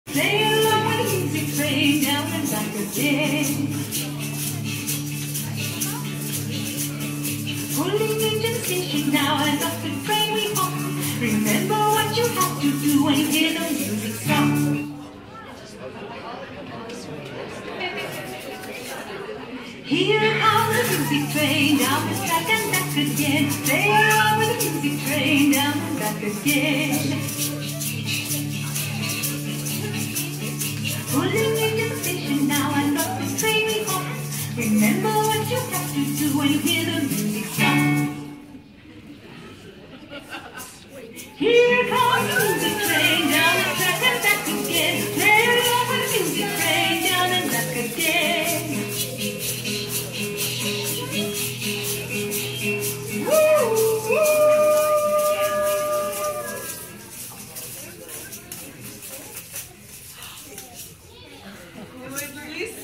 Play along with the music playing down and back again. Pulling into the station now and off the train we hop. Remember what you have to do when you hear the music stop. Here comes the music train down the track and back again. Play along with the music train down and back again. Pulling into the station now and off the train we hop. Remember what you have to do when you hear the music stop. Here comes the music train down the track and back again. Play along with the music train down and back again. Muy feliz.